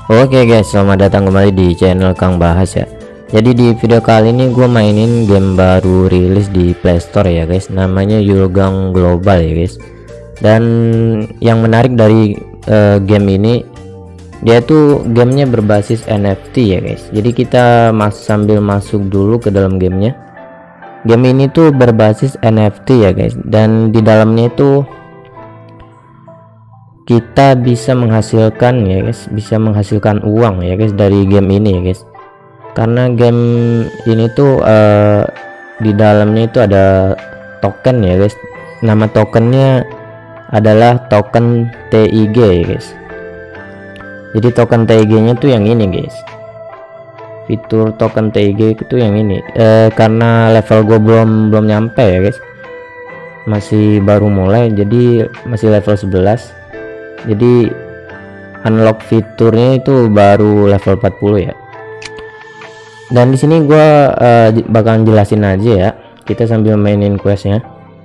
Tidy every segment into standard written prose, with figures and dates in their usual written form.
Oke guys, selamat datang kembali di channel Kang Bahas ya. Jadi di video kali ini gue mainin game baru rilis di Playstore ya guys, namanya Eurogang Global ya guys. Dan yang menarik dari game ini, dia tuh gamenya berbasis NFT ya guys. Jadi kita sambil masuk dulu ke dalam gamenya. Game ini tuh berbasis NFT ya guys, dan di dalamnya itu kita bisa menghasilkan ya guys, bisa menghasilkan uang ya guys dari game ini ya guys. Karena game ini tuh di dalamnya itu ada token ya guys. Nama tokennya adalah token TIG ya guys. Jadi token TIG nya tuh yang ini guys. Fitur token TIG itu yang ini. Karena level gue belum nyampe ya guys, masih baru mulai, jadi masih level 11. Jadi unlock fiturnya itu baru level 40 ya. Dan di sini gua bakalan jelasin aja ya, kita sambil mainin questnya.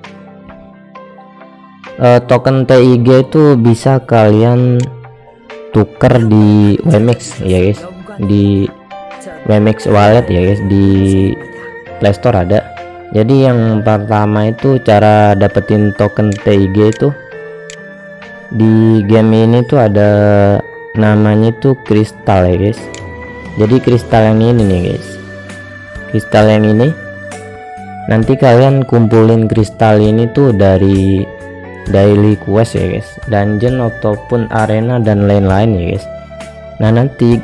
Token TIG itu bisa kalian tuker di WMX ya guys, di WMX wallet ya guys, di Playstore ada. Jadi yang pertama itu cara dapetin token TIG itu di game ini tuh ada namanya tuh kristal ya guys. Jadi kristal yang ini nih guys, kristal yang ini nanti kalian kumpulin kristal ini tuh dari daily quest ya guys, dungeon ataupun arena dan lain-lain ya guys. Nah nanti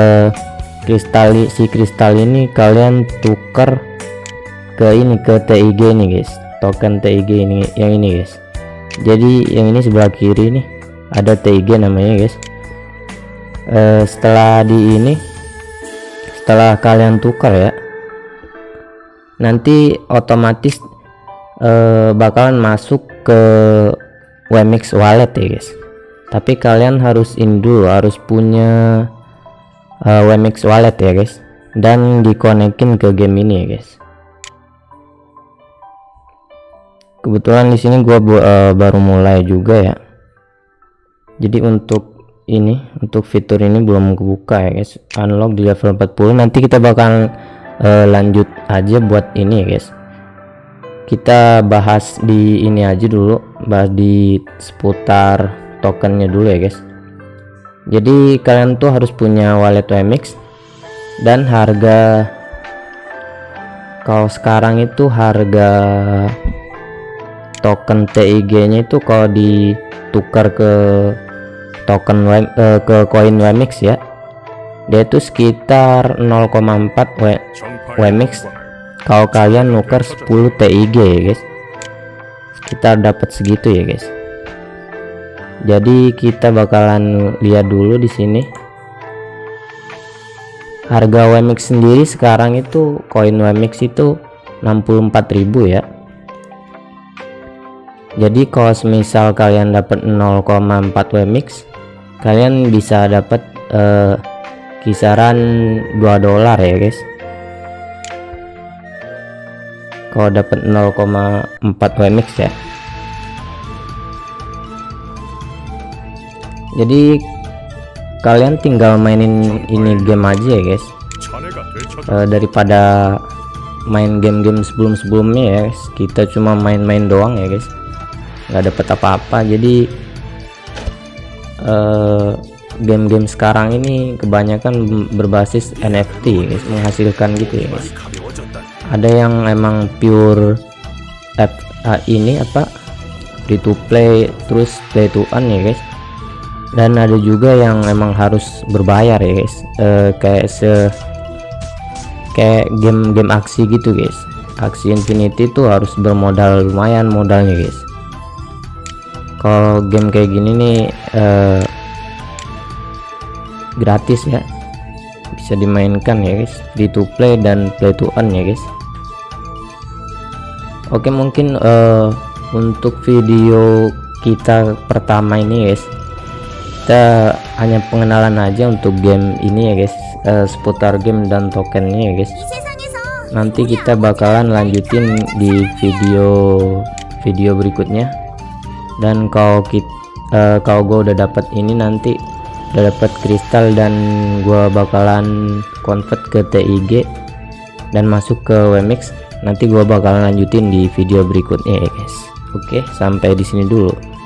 si kristal ini kalian tuker ke ini, ke TIG nih guys, token TIG ini yang ini guys. Jadi yang ini sebelah kiri nih ada TIG namanya guys. Setelah kalian tukar ya, nanti otomatis bakalan masuk ke WMX wallet ya guys. Tapi kalian harus harus punya WMX wallet ya guys, dan dikonekin ke game ini ya guys. Kebetulan di sini gua baru mulai juga ya. Jadi untuk fitur ini belum kebuka ya guys. Unlock di level 40. Nanti kita bakal lanjut aja buat ini ya guys. Kita bahas di ini aja dulu, bahas di seputar tokennya dulu ya guys. Jadi kalian tuh harus punya wallet WMX, dan harga kalau sekarang itu harga token TIG nya itu kalau ditukar ke token ke koin WMX ya, dia itu sekitar 0,4 WMX kalau kalian nuker 10 TIG ya guys. Sekitar dapat segitu ya guys. Jadi kita bakalan lihat dulu di sini harga WMX sendiri sekarang itu, koin WMX itu 64.000 ya. Jadi kalau misal kalian dapat 0,4 WMX, kalian bisa dapat kisaran $2 ya guys. Kalau dapat 0,4 WMX ya. Jadi kalian tinggal mainin ini game aja ya guys, daripada main game-game sebelumnya ya guys. Kita cuma main-main doang ya guys, nggak dapat apa-apa. Jadi game-game sekarang ini kebanyakan berbasis NFT guys, menghasilkan gitu ya guys. Ada yang emang pure ini apa, free to play terus play to earn ya guys, dan ada juga yang emang harus berbayar ya guys, kayak game aksi gitu guys. Aksi Infinity tuh harus bermodal lumayan modalnya guys. Kalau game kayak gini nih gratis ya, bisa dimainkan ya guys, free to play dan play to earn ya guys. Oke, mungkin untuk video kita pertama ini guys, kita hanya pengenalan aja untuk game ini ya guys, seputar game dan tokennya ya guys. Nanti kita bakalan lanjutin di video berikutnya. Dan kalau gue udah dapat ini, nanti udah dapat kristal, dan gua bakalan convert ke TIG dan masuk ke WMX. Nanti gua bakalan lanjutin di video berikutnya ya guys. Oke, sampai di sini dulu.